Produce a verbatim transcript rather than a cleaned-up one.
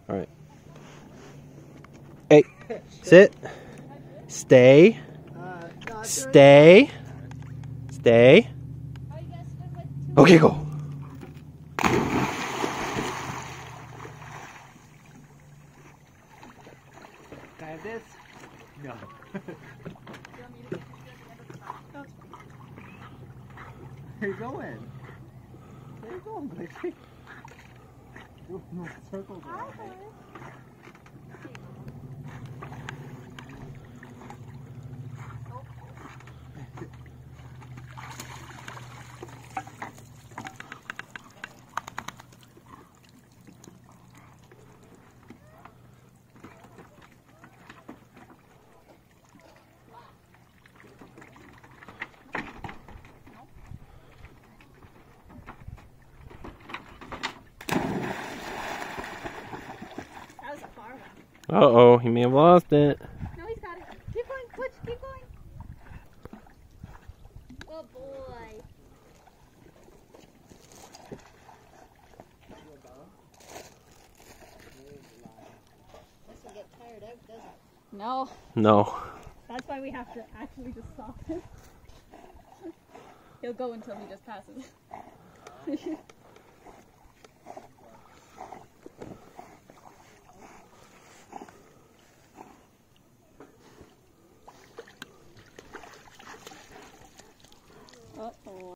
All right. Hey, sit. Stay. Stay. Stay. Okay, go. Can I have this? No. Where are you going? Where are you going, Blakely? No, no, circles around it. Uh-oh, he may have lost it. No, he's got it. Keep going, Butch, keep going. Good boy. Doesn't get tired out, does it? No. No. That's why we have to actually just stop him. He'll go until he just passes.